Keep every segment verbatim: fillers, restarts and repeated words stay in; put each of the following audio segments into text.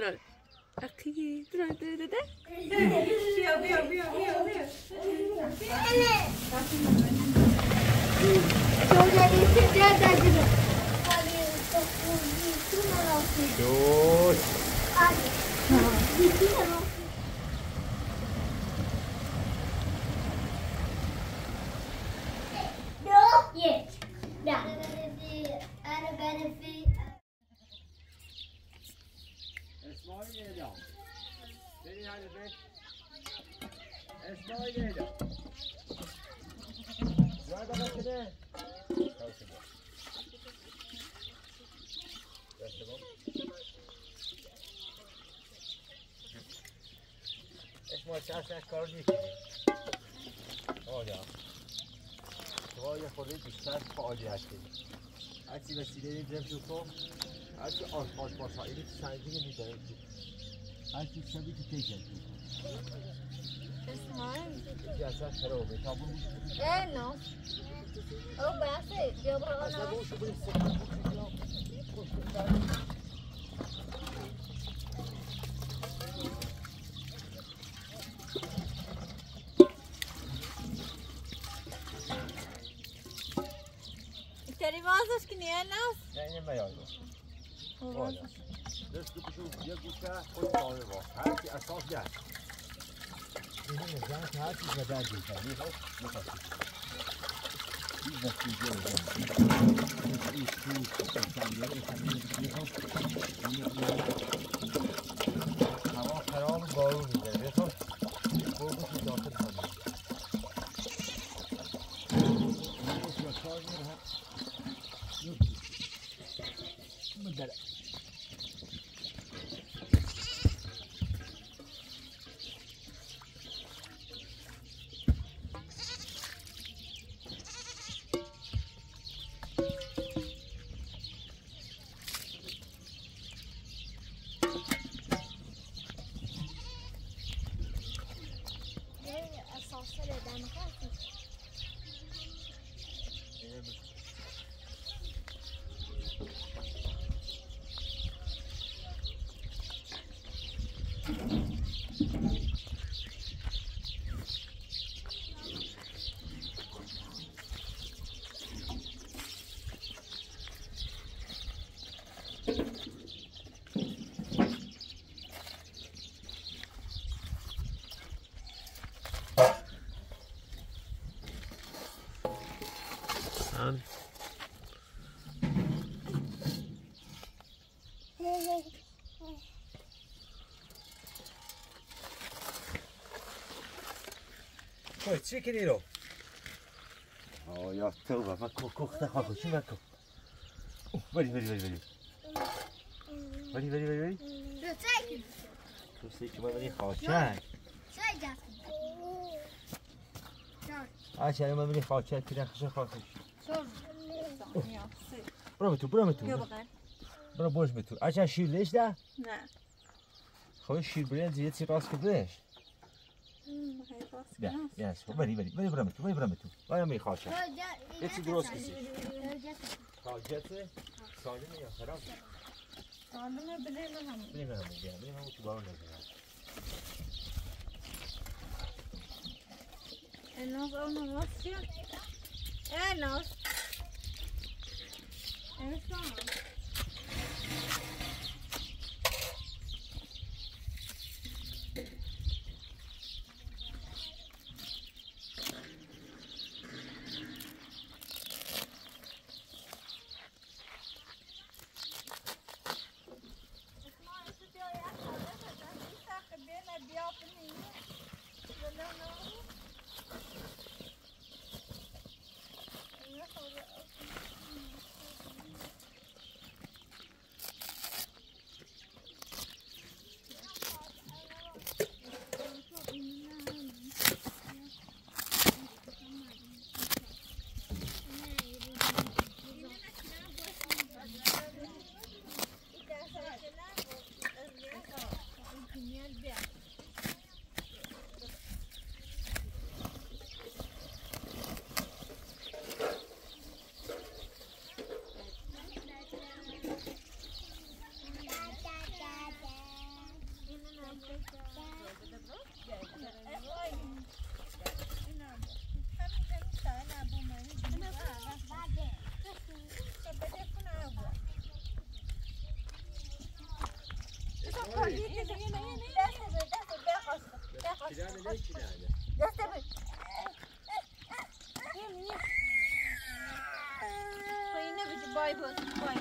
درال اکی درال ده ده ده بیا بیا بیا بیا بیا اسمع چند کار نیکنی آیا تو یه خورده بیشتر فعالیت کنی هرچی وسیله این درم جو کن هرچی آش آش باشا اینی تو سنگی میداره تو هرچی شبی تو تیجن اسمعی جزا خرابه تا برو اه نه او بسه بیا برو اصلا آنا بوشو بریم سکن خوش کاری واسش کنی الناس نه اینه میاد والا دست بشو یه گوشه خود باقی با هرچی اساس گرد اینه نزدن که هرچی زدن دیگه یه باش نفسی این دستی جلو این این هوا خراب بارون میده بخور بگوشی داخل کنی بگوشی کار میره بدره چی کنی رو؟ آیا توبه من کوخته خواهد چی من بری بری بری بری بری بری بری بری تو سیکی من بری خواهد آچه من بری خواهد کنه خشن خواهد برو بتو برو بتو برو بوش بتو آچه شیر لیش ده؟ نه خواهد شیر برین زیاد سی راست کدش بیا بیا بری بری بری برام تو بری برام تو باید می خواهد یه چی درست کسی خواهجته سالمه یا خراب سالمه بلیم همون بلیم همون بیا بلیم همون تو بارون نگیرم الناس اول نماز چیه؟ الناس انسان باي باي باي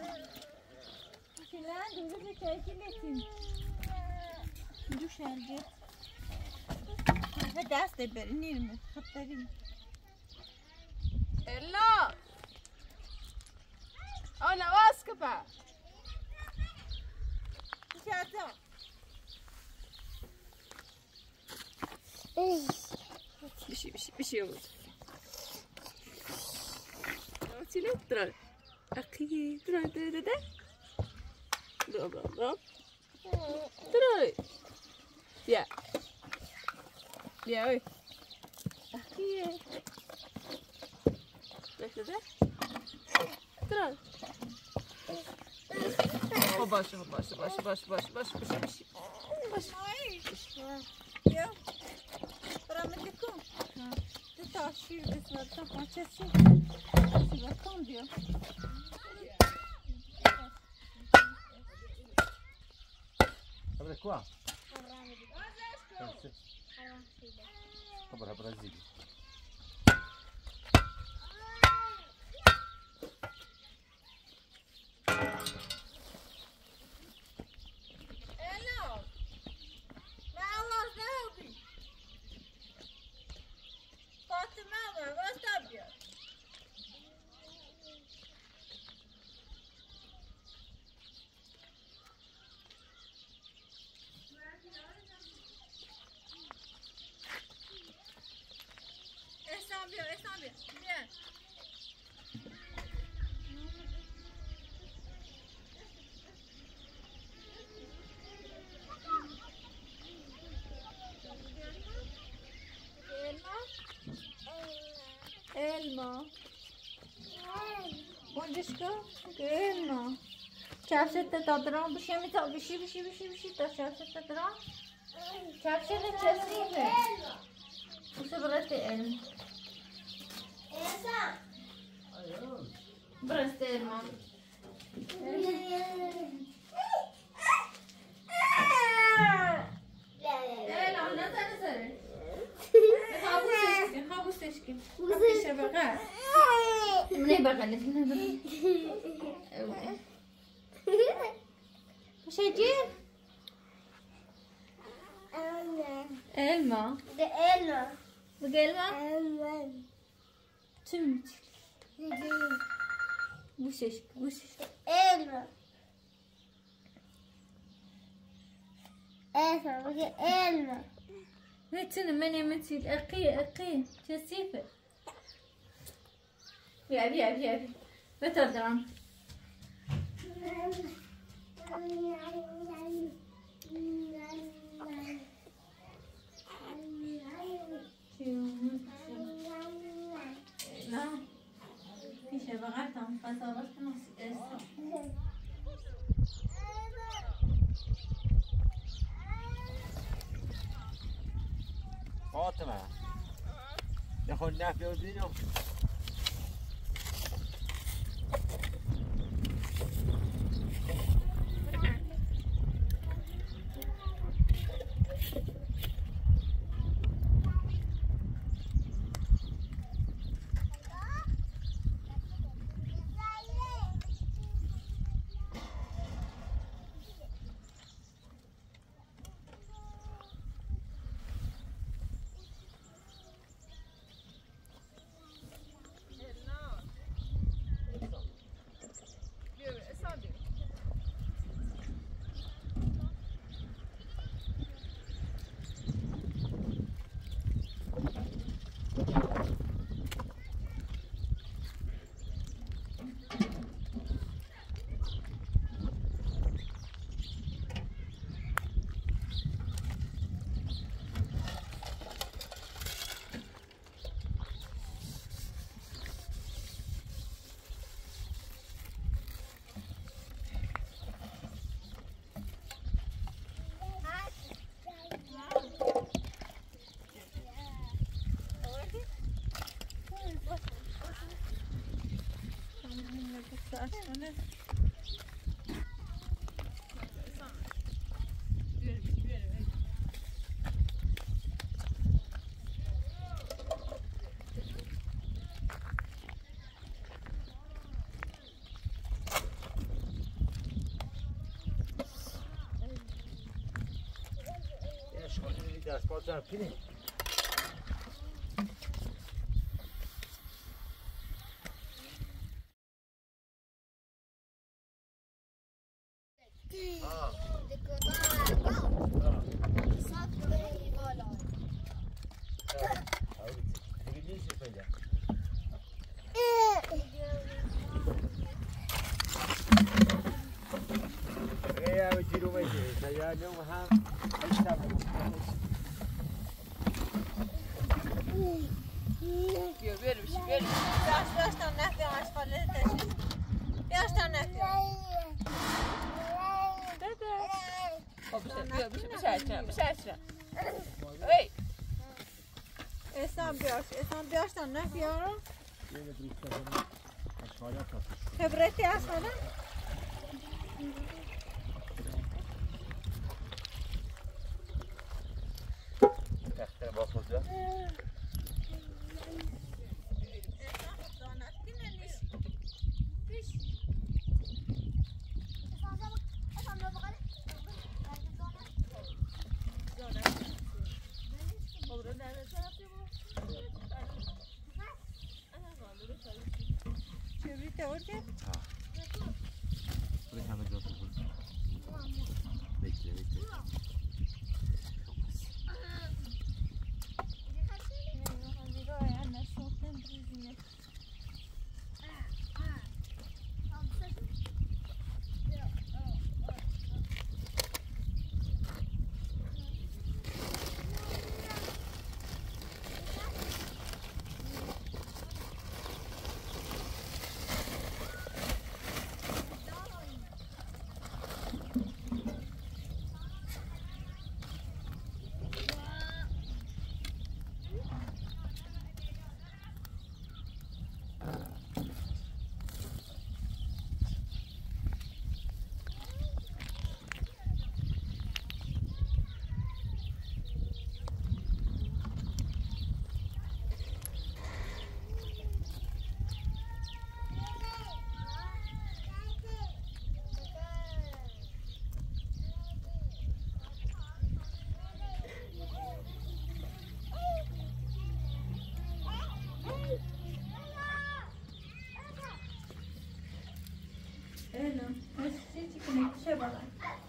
شلون دوزة كاكلتين دو شارجت هذا دست برني خطرين إلا أنا واسكبة شاطر بشي بشي بشي يا ولد تيلا ترى أخي ترى ترى ترى ترى ترى ترى يا يا وي أخي ترى ترى باش باش باش باش باش باش باش باش يا ترى مدكم تتعشي بس ما تفهمش شيء بس كونديو Abre qua. Dobra, Brazília. Elma. Bondişka. Elma. Çarşıda tadran bir şey mi ta bir şey bir şey bir şey bir şey ta çarşıda tadran. Çarşıda çarşıda mı? Bu sefer de elma. Elsa. Burası da elma. Elma ne tane sarı? خابوس تشكي خابوس شبغات مني بغلت مني بغلت وش هجيب إلما ده إلما بقلما إلما تمت وش تشكي وش إلما إلما بقى إلما هاتنا ماني مثل أقي أقي شسيفة يا بي يا بي يا بي بتدرم لا في شبغاتهم فصارت نص فاطمة ناخد نافع وزينه دست پاس جمع کنی بیا بریم بریم بیاش بیاش تا نه بیاش خاله تشی بیاش تا نه خب بیا بشه بشه بشه ای اسم بیاش اسم بیاش تا نه بیارو خبرتی هست خاله تختر با خود جا چوری تور که بودی همه جا تو بود بکره بکره Ela, mas gente, como é que chega lá?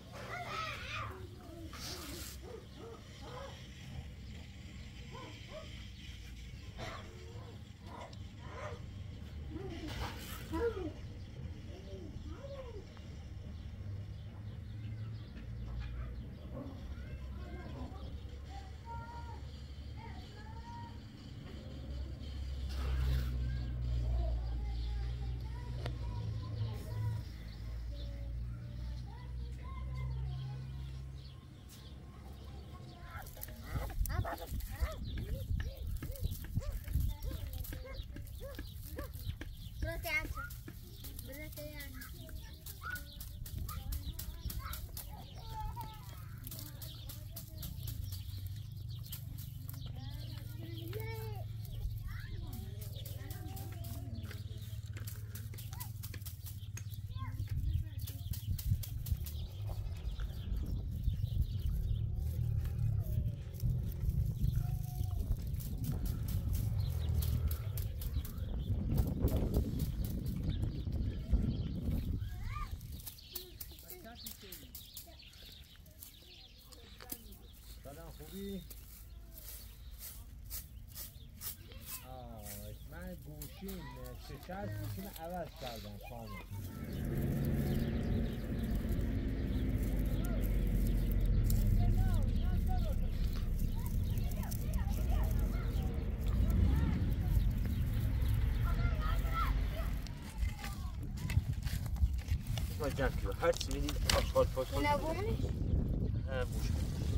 خوبی؟ آه من گوشیم شکست گوشیم عوض کردم کامل ما جمع کنیم هر چی میدید آشغال پاشغال نه بومنش؟ ها بوش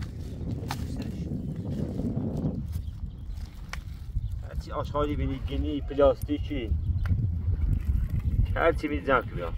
هرچی آشغالی بینید گینی پلاستیکی هرچی بینید جمع کنیم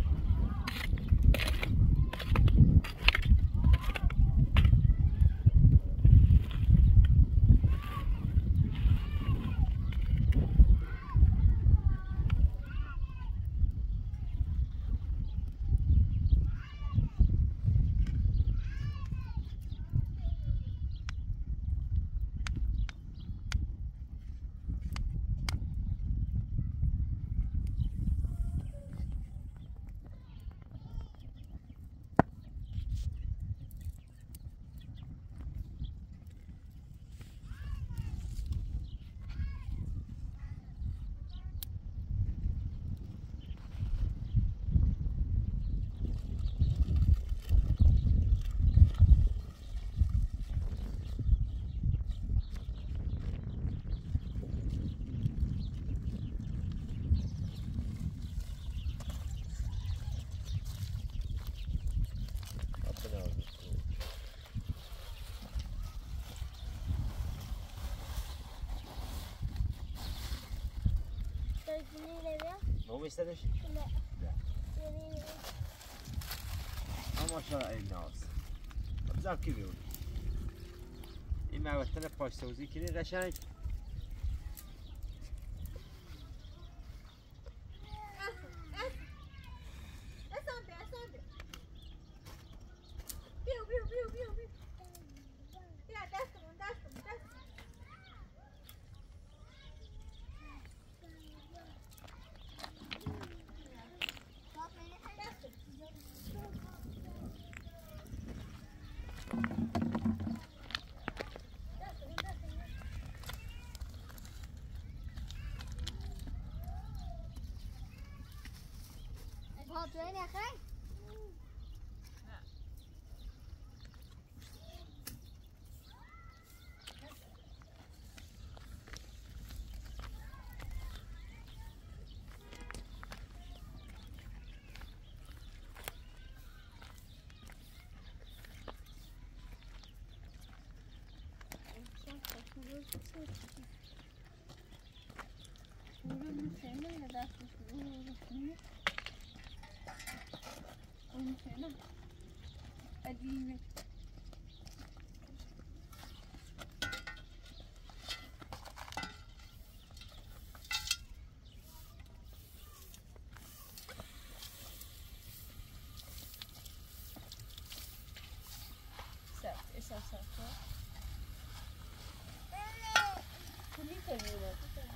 مو میستدش؟ لا لا اما شاء این ناس بزار کی بیون این موتن پاش سوزی کنی قشنگ وين يا اخي؟ قديمة ساعة ايش ساعة كلي كلي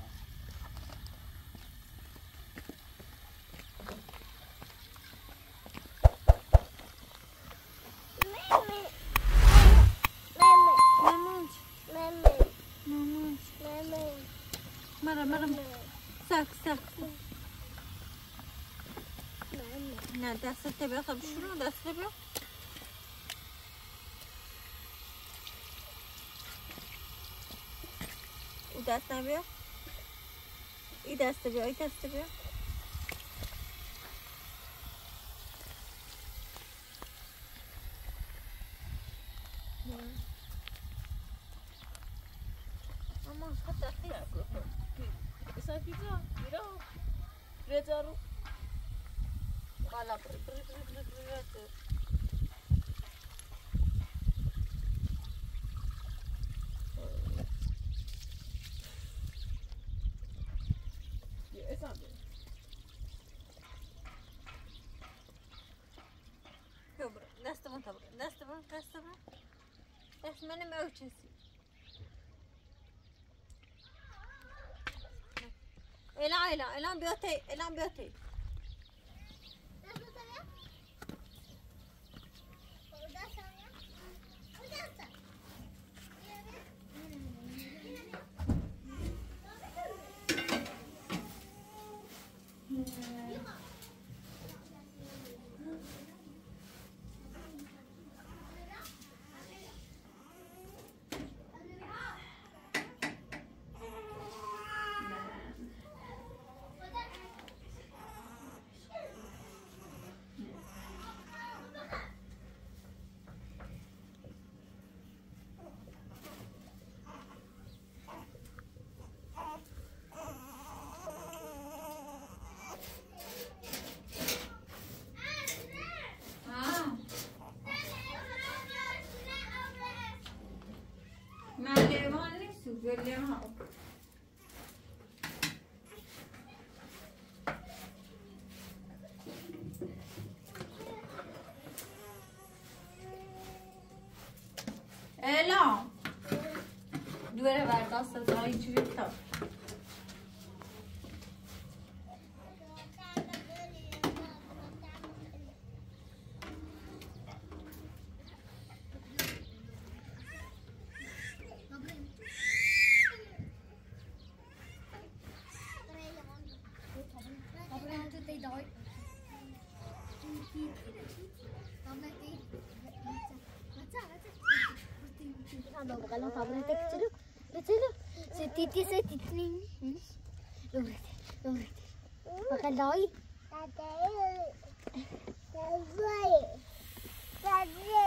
مرة مرة ساك ساك نه دستت بیا خب شروع دست بیا او دست نبیا ای دست بیا ای دست بیا اما حتی خیلی Esa pizza, mira, reza ru. Kala beri beri beri beri beri reza. Ya esa be. Dobra, następną dobra, następną, następną. Teraz mnie nie uczysi. Elan elan elan biyotey elan biyotey. William Ela Due verda sta tra i civiltà Kalau tabletnya kecil, kecil, setiti setiti, lurus, lurus, makan doi. Doi, doi,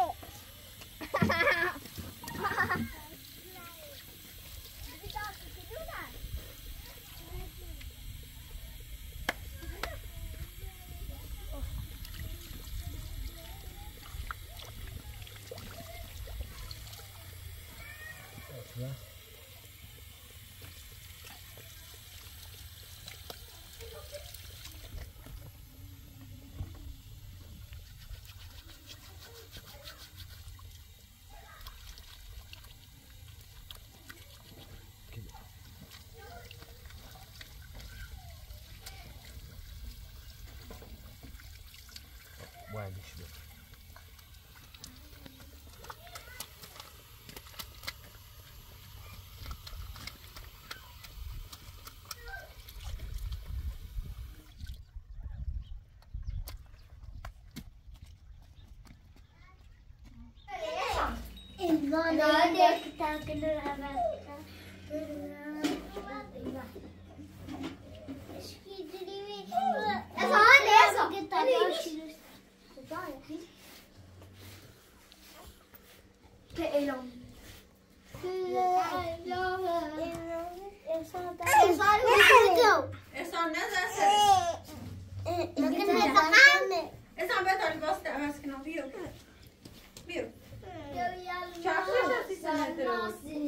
رنگش بود. احسان نزن احسان بیا تا لباس عوض کنم بیو بیو چرخش هستی سنت رو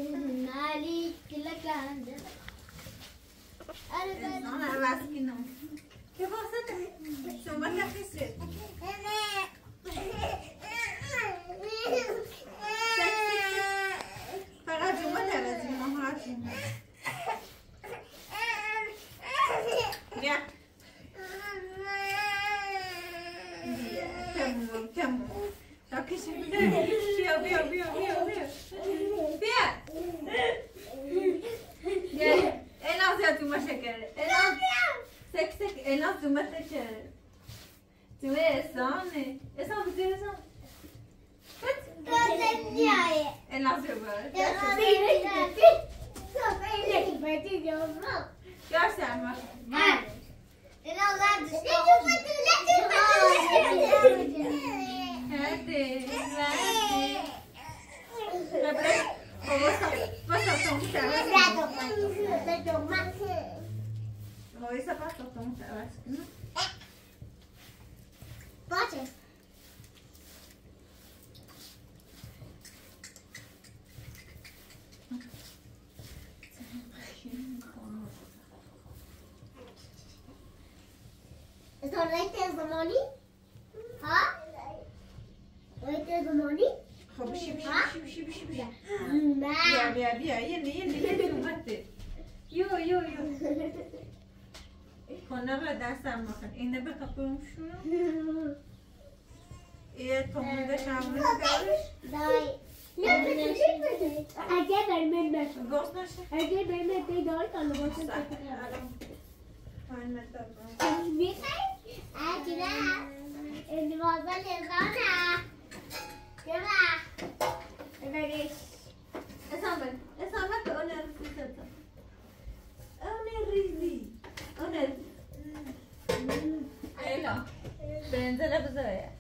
احسان عوض کنم که واسه شما تخیصه فقط جمعه عوض کنم هرچی بیا کمون کمون تا کشی بیا بیا بیا بیا بیا بیا بیا اینا زیاد دومه شکره اینا سک سک اینا دومه شکره دومه احسانه احسان بزیر احسان اینا زیاد باره Gör sen bak. Här. Det är något att det Hadi. Hadi. Vad sa de så här? Vad är så fast de så här? Vad är Är det rätt زمانی؟ ها؟ rätt زمانی؟ خب بشی بشی بشی بشی بشی بیا بیا بیا یه نه یه نه یه نه اومده یو یو یو کنه به دستم مکن اینه به کپم شو یه تومونده شامونه دارش دای اگه برمن بشم گوست نشه اگه برمن بیدار کنم باشم پایین متابم میخوای؟ اگه این بازا لزانه چرا؟ بگیش اسام بگی اسام بگی اونه ریزی ستا اونه ریزی اونه ایلا بنزله بذاره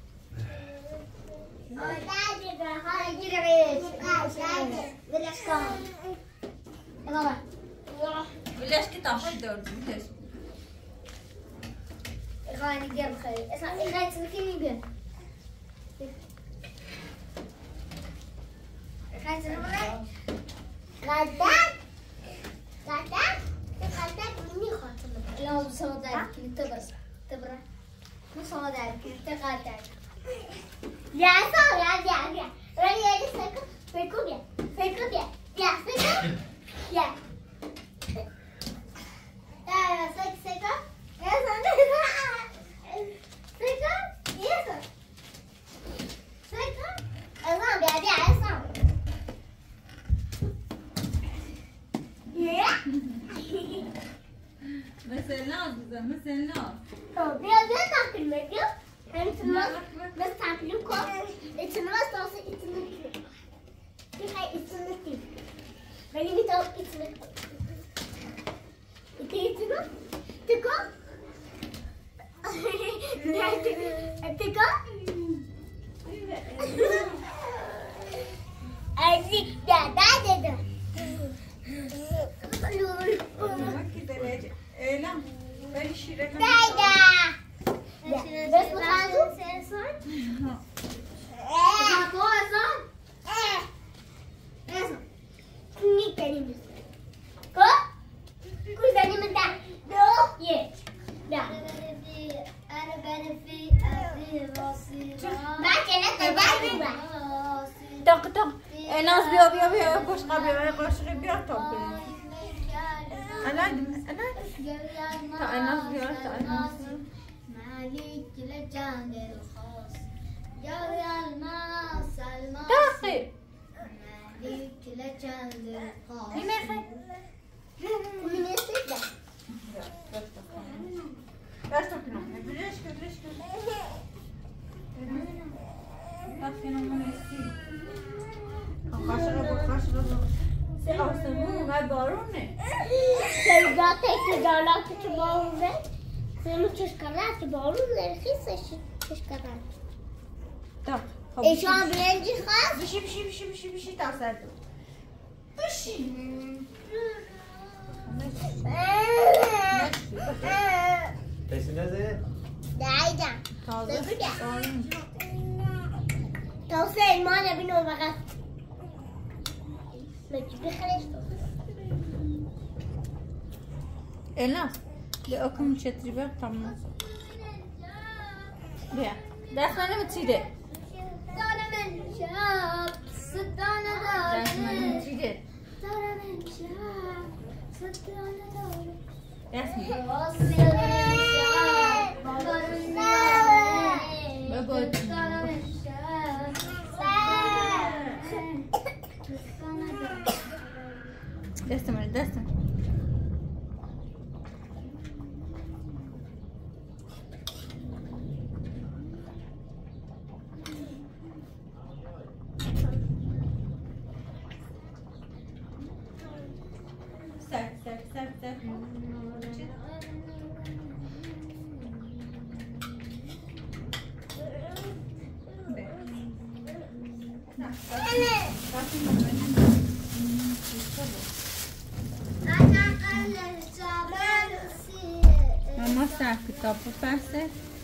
بلاش کن بابا بلاش که تاخد دور بلاش غاني قرب خلي اسمع غاية سنكين يبين غاية سنكين غداك غداك غداك مني خاطر لا بصوت ذلك تبرس تبرس مو صوت ذلك تغداك يا صار يا يا يا رأي يا سكر فيكم يا فيكم يا يا سكر يا يا سكر سكر يا سكر سكر يسر سكر أصلا بيعدي عصام مثلا مثلا طب يا بيا تاكل مجد أنت ما بس تاكلوا كم أنت ما استوصي أنت مكلو في حاجة أنت مكلو بني بتاو أنت مكلو أنت يتنا تكو تكو أزيك دا دا دا دا لا بلي شيرة دادا بس بخازو سيرسون بخازو أصلا أصلا كني كريم كو كل ثاني من ده دو يه ده أنا بنفي أفي راسي بعد كده تبعي طق طق الناس بيو بيو بيو قش قبل قش بيو طق أنا أنا تا الناس بيو تا الناس مالك لجان الخاص دقي این میخه کمی نیست ده دست کنم برش کن برش کن دست کنم منستی خواهش رو با خواهش رو با سی آسمون و بارونه سرگاه تک جالات تو بارونه سرمو چشکرات تو بارون نرخیصش چشکرات دق ایشان برنجی خواست بشی بشی بشی بشی بشی تا سر دو بشی Pesi nerede? دعیدم تازه تازه ایمان بینو فقط مجی بخرش الناس لأكم تشتري طمنا بيا داخلنا متسيدة دارم من شاب ستانه دارم داخلنا متسيدة دارم من شاب ستانه دارم رسمي بقول دستمر دستمر سك سك سك سك Mamma sta qui dopo pasta.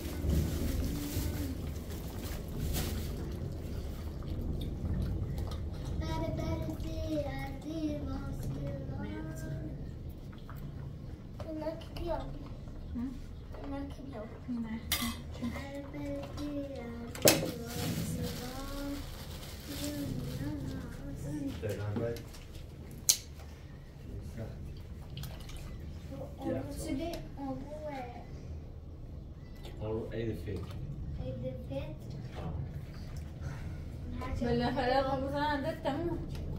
ولا خلاص مثلا ده تمام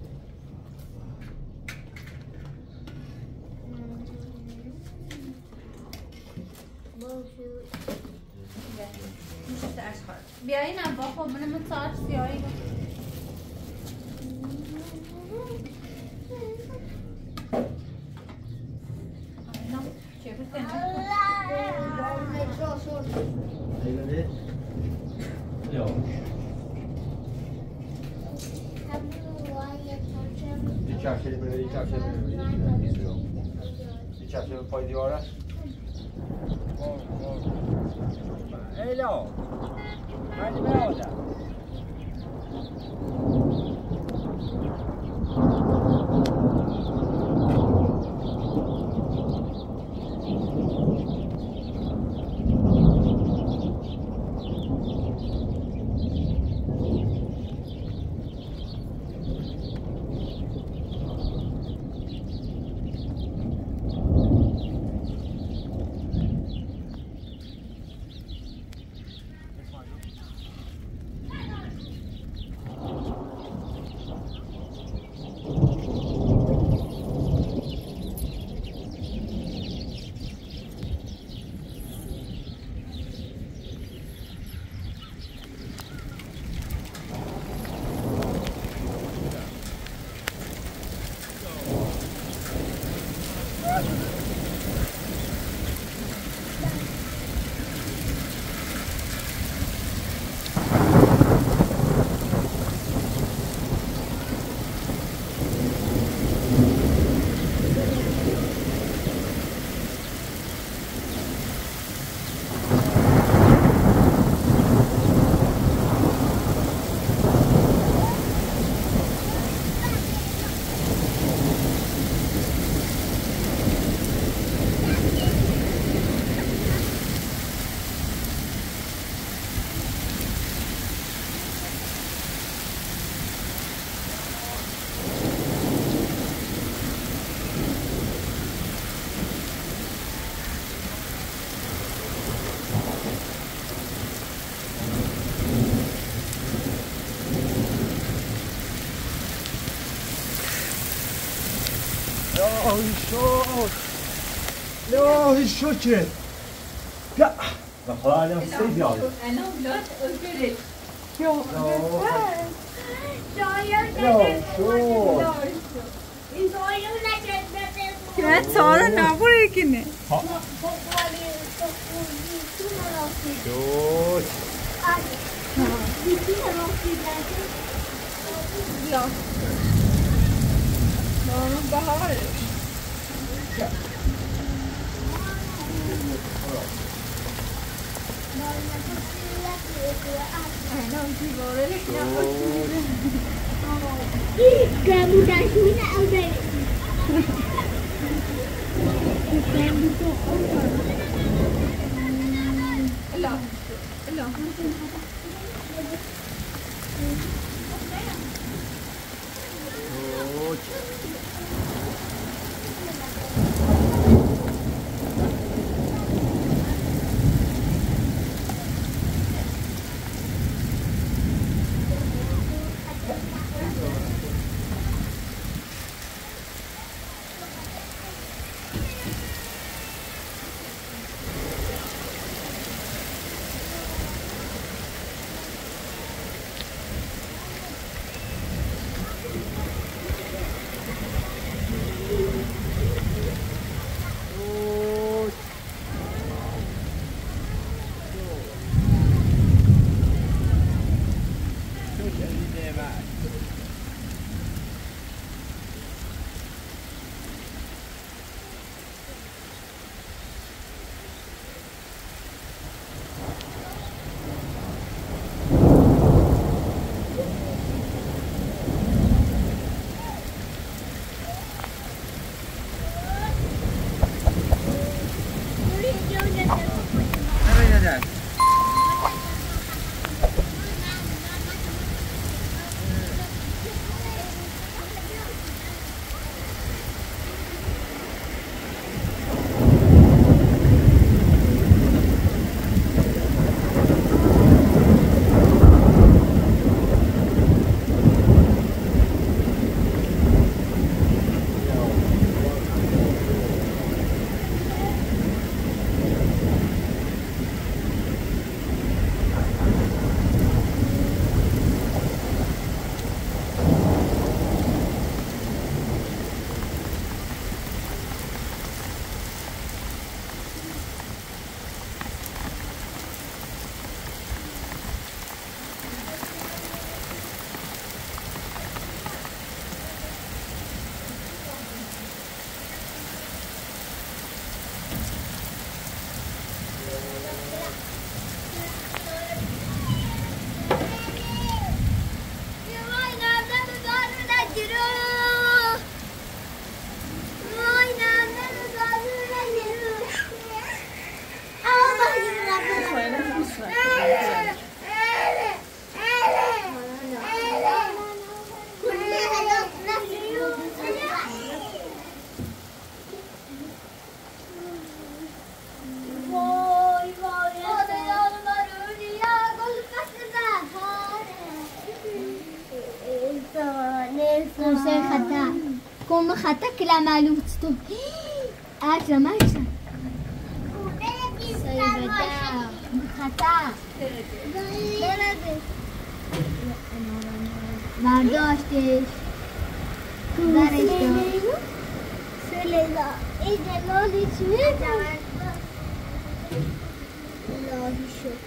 مش اشخاص بیاین با خب من متصاحب سیاهی نه چه بکنم Eyvallah. Ja. Bir çarşıda böyle bir çarşıda böyle gidiyor. Bir çarşıda pay divara. Hello. Hadi be orada. الهی شکر الهی شکر بیا و خدا الان سه بیاده انا ولاد اوكي كمان صار نابوري كني شوش لا لا بهار Kamu dah sudah ada. لا لا كم خطا كلا معلوم تستو أكل ما يصير سيبدا خطا برداشتش درشتش سلیلا این جلالی چیه؟ لاهی شد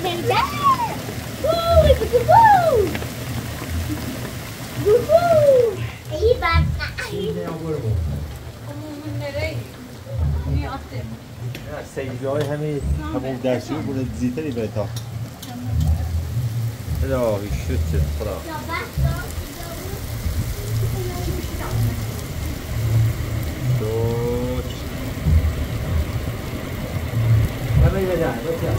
نمیده ووی بگو وو وو ای بقا اینه آورمون همون نره میاته نه سیزه های همین همون درشوی بوده زیتری به تا الهی شد خدا دوچ همه بده بچه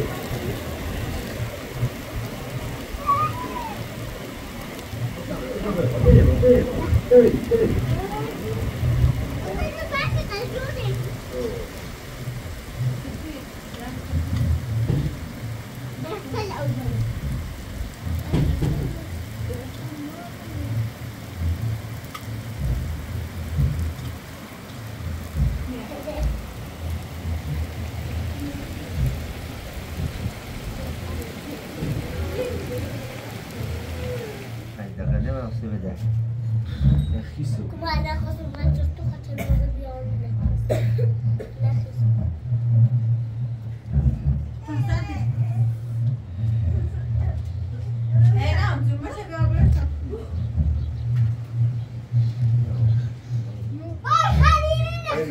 رخیصه بعد خواستم من جز تو خاطر بازه بیارونه رخیصه اینم جون باشه بیا برسم وای خلیلی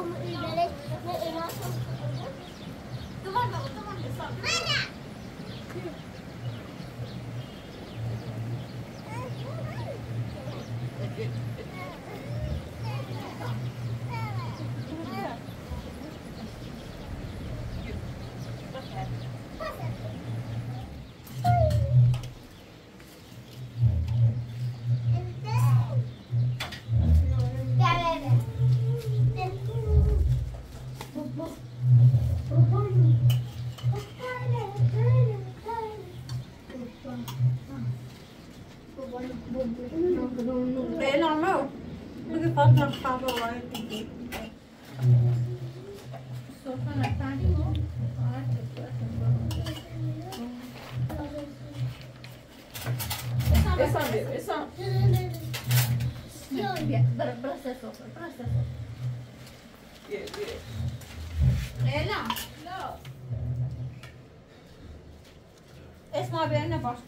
أم إيمانك ما إيمان دوباره بابا دوباره حساب Bella no, perché fa una favola e quindi sto facendo la tanto, ah, che Esam diyor, Esam. Bien, brasa sopra, brasa sopra. Ye, ye. Ela, no. Esma benimle başla.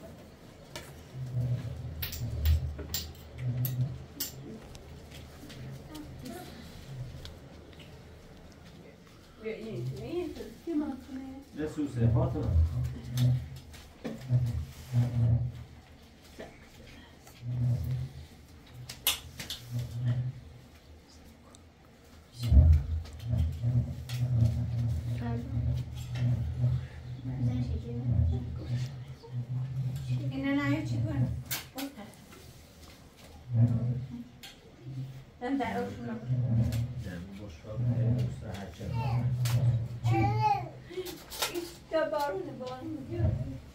Ye, ye, ye. Kim atını? Resul Sefat'ın. İnan ayı çıkıyor. Ben de şuna. Yani boş ver. Her şey. İşte barını barını diyor.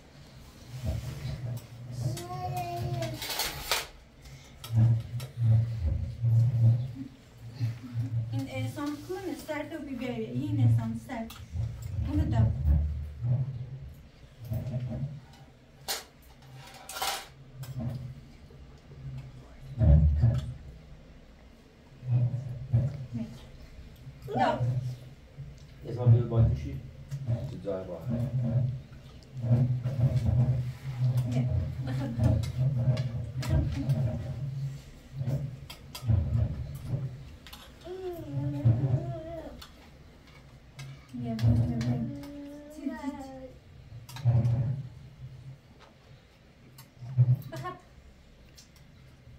İnsan kılın ister de bir böyle iyi insan ister. Bunu da. No. Esma bir bakışı. Güzel bak. Yeah,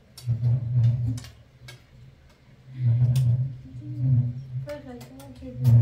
Perfect.